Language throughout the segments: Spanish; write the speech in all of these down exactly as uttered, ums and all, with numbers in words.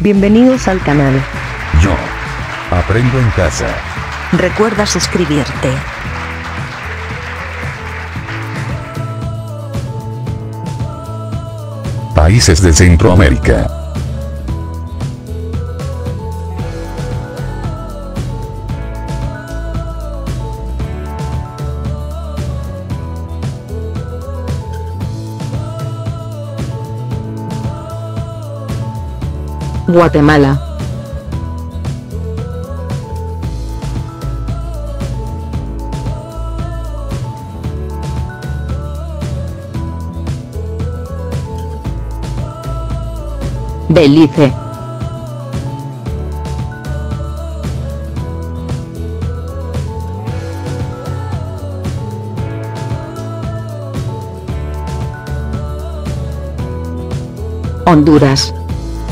Bienvenidos al canal. Yo aprendo en casa. Recuerda suscribirte. Países de Centroamérica. Guatemala. Belice. Honduras.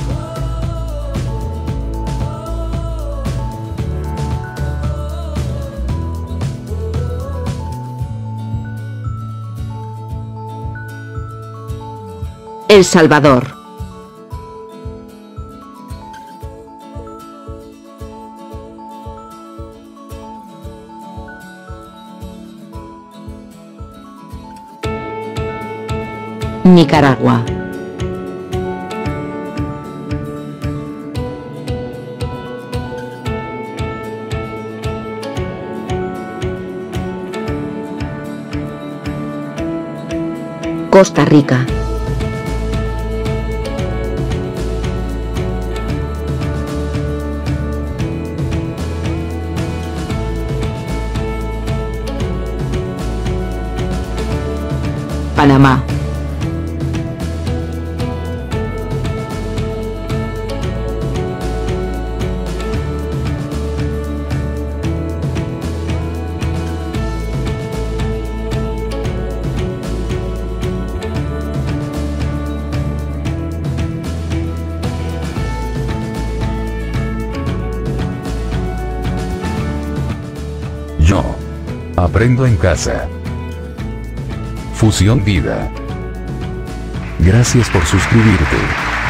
El Salvador. Nicaragua. Costa Rica. Panamá. Yo aprendo en casa. Fusión Vida. Gracias por suscribirte.